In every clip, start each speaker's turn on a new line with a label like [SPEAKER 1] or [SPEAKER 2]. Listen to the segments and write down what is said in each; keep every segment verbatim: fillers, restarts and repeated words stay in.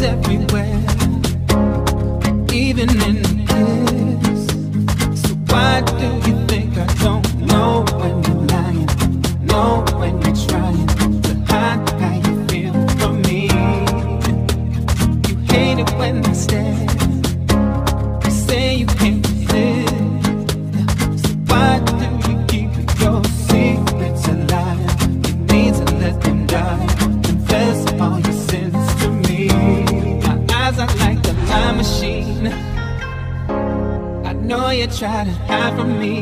[SPEAKER 1] everywhere, even in the kiss. So why do you think I don't know when you're lying? Know when you're trying to hide how you feel from me. You hate it when I stare. You say you can't resist. So why do you keep your secrets alive? You need to let them die. Confess all your sins to me. My eyes are like a lie machine. I know you try to hide from me.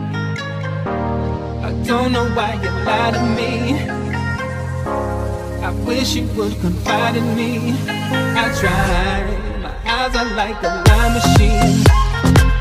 [SPEAKER 1] I don't know why you lie to me. I wish you would confide in me. I tried. My eyes are like a lie machine.